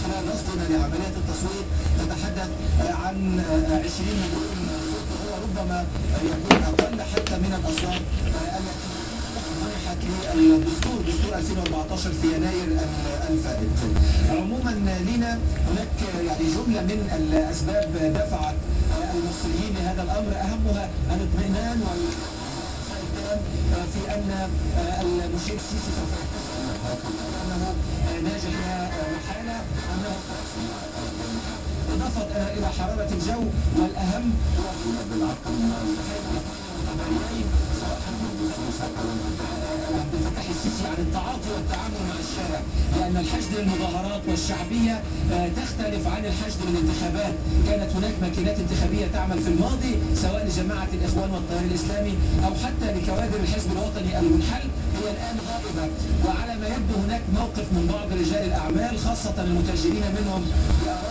خلال رصدنا لعمليات التصويت تتحدث عن 20 مليون صوت، وهو ربما يكون اقل حتى من الاصوات التي منحت للدستور، دستور 2014 في يناير الفائت. عموما لنا هناك يعني جمله من الاسباب دفعت المصريين لهذا الامر، اهمها الاطمئنان في ان المشير السيسي سوف انه ناجح لا محاله، انه اضافه الى حراره الجو، والاهم عبد الفتاح السيسي عن التعاطي والتعامل مع الشارع، لأن الحشد للمظاهرات والشعبية تختلف عن الحشد للانتخابات. كانت هناك ماكينات انتخابية تعمل في الماضي سواء لجماعة الإخوان والتيار الإسلامي أو حتى لكوادر الحزب الوطني المنحل، هي الآن غائبة. وعلى ما يبدو هناك موقف من بعض رجال الأعمال خاصة المتاجرين منهم